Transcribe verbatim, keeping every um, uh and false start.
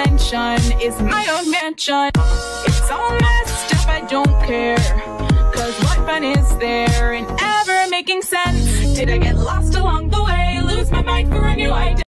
dimension is my own mansion. It's all messed up, I don't care, cause what fun is there in ever making sense? Did I get lost along the way, lose my mind for a new idea?